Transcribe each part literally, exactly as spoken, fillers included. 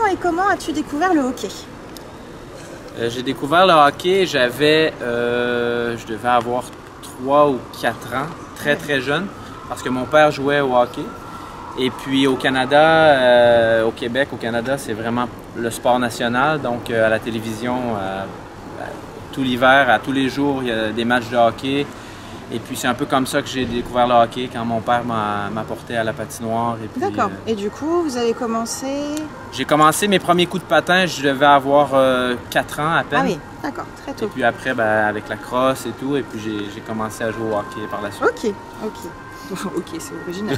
et comment as-tu découvert le hockey? Euh, J'ai découvert le hockey, j'avais, euh, je devais avoir trois ou quatre ans, très très jeune, parce que mon père jouait au hockey. Et puis au Canada, euh, au Québec, au Canada, c'est vraiment le sport national. Donc euh, à la télévision, euh, tout l'hiver, à tous les jours, il y a des matchs de hockey. Et puis c'est un peu comme ça que j'ai découvert le hockey, quand mon père m'a porté à la patinoire. D'accord. Euh, et du coup, vous avez commencé... J'ai commencé mes premiers coups de patin, je devais avoir euh, quatre ans à peine. Ah oui, d'accord, très tôt. Et puis après, ben, avec la crosse et tout, et puis j'ai commencé à jouer au hockey par la suite. Ok, ok. Ok, c'est original.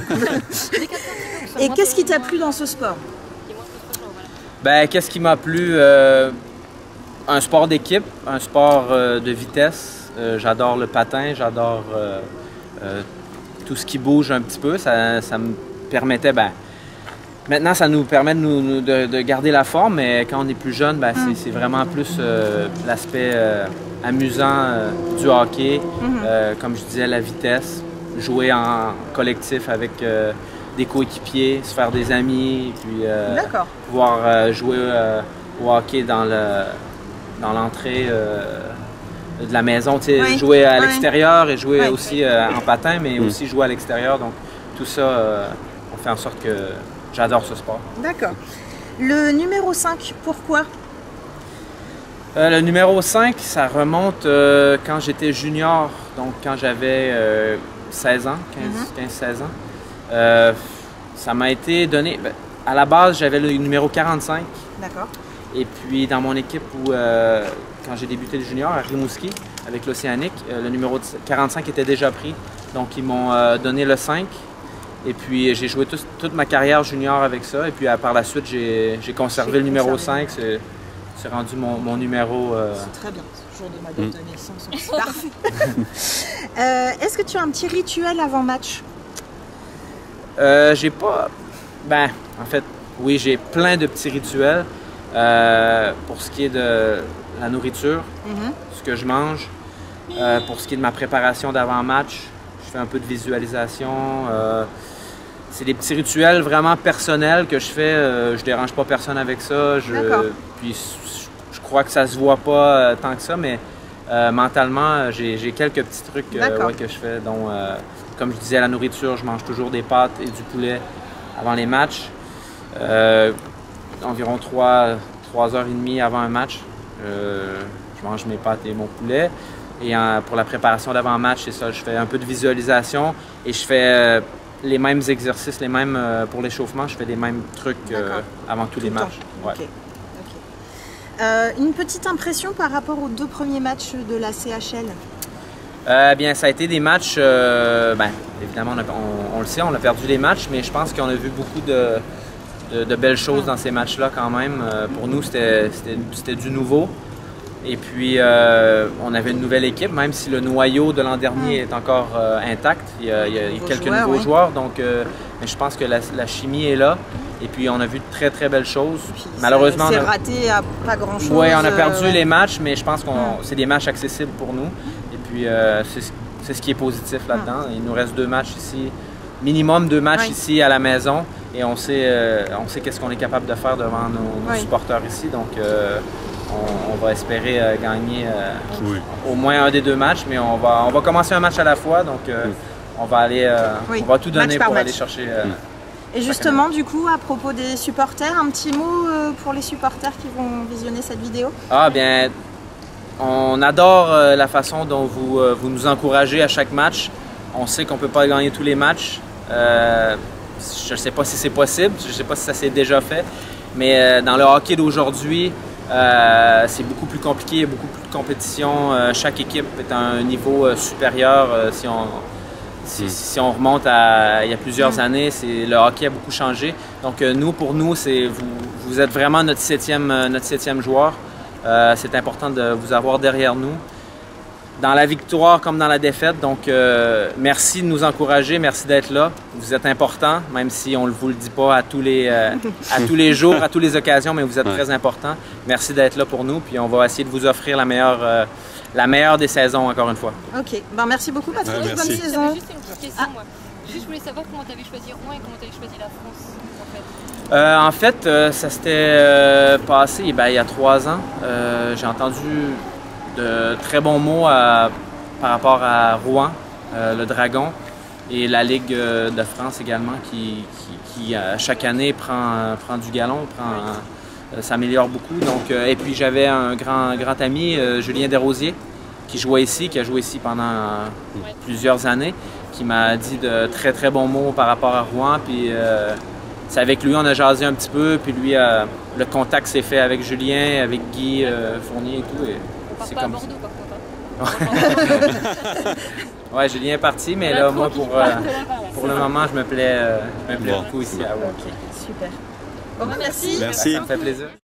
Et qu'est-ce qui t'a plu dans ce sport? Ben, qu'est-ce qui m'a plu? Euh, un sport d'équipe, un sport euh, de vitesse. Euh, j'adore le patin, j'adore euh, euh, tout ce qui bouge un petit peu. Ça, ça me permettait, ben, maintenant ça nous permet de, nous, de, de garder la forme, mais quand on est plus jeune, ben, mm. c'est vraiment plus euh, l'aspect euh, amusant euh, du hockey. Mm-hmm. euh, comme je disais, la vitesse, jouer en collectif avec euh, des coéquipiers, se faire des amis, puis euh, pouvoir euh, jouer euh, au hockey dans le, dans l'entrée euh, de la maison, oui. jouer à oui. l'extérieur et jouer oui. aussi euh, en patin, mais mmh. aussi jouer à l'extérieur. Donc tout ça, euh, on fait en sorte que j'adore ce sport. D'accord. Le numéro cinq, pourquoi? euh, Le numéro cinq, ça remonte euh, quand j'étais junior, donc quand j'avais euh, seize ans, quinze seize ans. Euh, ça m'a été donné, ben, à la base j'avais le numéro quarante-cinq. D'accord. Et puis dans mon équipe où, euh, quand j'ai débuté le junior à Rimouski avec l'Océanique, euh, le numéro quarante-cinq était déjà pris. Donc ils m'ont euh, donné le cinq. Et puis j'ai joué tout, toute ma carrière junior avec ça. Et puis euh, par la suite, j'ai conservé le numéro conservé. cinq. C'est rendu mon, mon numéro. Euh... C'est très bien, c'est le jour de ma date de naissance. C'est parfait. euh, Est-ce que tu as un petit rituel avant match? euh, J'ai pas... Ben, en fait, oui, j'ai plein de petits rituels. Euh, pour ce qui est de la nourriture, mm-hmm. ce que je mange, euh, pour ce qui est de ma préparation d'avant-match, je fais un peu de visualisation. Euh, c'est des petits rituels vraiment personnels que je fais. Euh, je dérange pas personne avec ça. Je, puis je crois que ça se voit pas euh, tant que ça, mais euh, mentalement, j'ai quelques petits trucs euh, ouais, que je fais. Donc, euh, comme je disais, la nourriture, je mange toujours des pâtes et du poulet avant les matchs. Euh, environ trois heures trente avant un match, euh, je mange mes pâtes et mon poulet. Et euh, pour la préparation d'avant-match, c'est ça, je fais un peu de visualisation et je fais euh, les mêmes exercices, les mêmes euh, pour l'échauffement, je fais les mêmes trucs euh, avant tous Tout les matchs. Ouais. Okay. Okay. Euh, une petite impression par rapport aux deux premiers matchs de la C H L? Euh, bien, ça a été des matchs, euh, ben, évidemment, on, a, on, on le sait, on a perdu les matchs, mais je pense qu'on a vu beaucoup de De, de belles choses dans ces matchs-là quand même. Euh, pour nous, c'était du nouveau. Et puis, euh, on avait une nouvelle équipe, même si le noyau de l'an dernier est encore euh, intact. Il y a, il y a, il y a quelques joueurs, nouveaux oui. joueurs, donc euh, mais je pense que la, la chimie est là. Et puis, on a vu de très, très belles choses. Malheureusement, c'est raté à pas grand-chose. Oui, on a perdu euh, ouais. les matchs, mais je pense que hum. c'est des matchs accessibles pour nous. Et puis, euh, c'est ce qui est positif là-dedans. Hum. Il nous reste deux matchs ici. Minimum deux matchs oui. ici à la maison et on sait, euh, on sait qu'est-ce qu'on est capable de faire devant nos, nos oui. supporters ici. Donc, euh, on, on va espérer euh, gagner euh, oui. au moins un des deux matchs, mais on va, on va commencer un match à la fois. Donc, euh, oui. on va aller, euh, oui. on va tout donner pour match. aller chercher. Euh, et justement, du coup, à propos des supporters, un petit mot euh, pour les supporters qui vont visionner cette vidéo? Ah bien, on adore euh, la façon dont vous, euh, vous nous encouragez à chaque match. On sait qu'on ne peut pas gagner tous les matchs. Euh, je ne sais pas si c'est possible, je ne sais pas si ça s'est déjà fait, mais euh, dans le hockey d'aujourd'hui, euh, c'est beaucoup plus compliqué, il y a beaucoup plus de compétition. Euh, chaque équipe est à un niveau euh, supérieur. Euh, si, on, si, mm. si on remonte à il y a plusieurs mm. années, le hockey a beaucoup changé. Donc euh, nous, pour nous, vous, vous êtes vraiment notre septième, notre septième joueur. Euh, c'est important de vous avoir derrière nous, dans la victoire comme dans la défaite. Donc, euh, merci de nous encourager, merci d'être là. Vous êtes important, même si on ne vous le dit pas à tous les, euh, à tous les jours, à toutes les occasions, mais vous êtes ouais. très important. Merci d'être là pour nous, puis on va essayer de vous offrir la meilleure, euh, la meilleure des saisons, encore une fois. OK. Ben, merci beaucoup, Patrick. Ouais, merci. Bonne saison. Juste une petite question, ah. moi. Juste, je voulais savoir comment tu avais choisi Rouen et comment tu avais choisi la France, en fait. Euh, en fait, euh, ça s'était euh, passé ben, il y a trois ans. Euh, j'ai entendu de très bons mots à, par rapport à Rouen, euh, le Dragon, et la Ligue de France également, qui, qui, qui euh, chaque année prend, prend du galon, prend, euh, s'améliore beaucoup. Donc, euh, et puis j'avais un grand, grand ami, euh, Julien Desrosiers, qui jouait ici, qui a joué ici pendant euh, Ouais. plusieurs années, qui m'a dit de très très bons mots par rapport à Rouen. Puis euh, c'est avec lui on a jasé un petit peu, puis lui euh, le contact s'est fait avec Julien, avec Guy euh, Fournier et tout. Et On part c'est pas comme à Bordeaux, par contre. Hein. ouais, Julien est parti, mais Là, là moi pour, euh, pour le C'est moment je me plais, euh, je me plais Bon. beaucoup ici à Rouen. Ok, super. Bon, Bon, merci. merci. Merci. Ça me fait plaisir.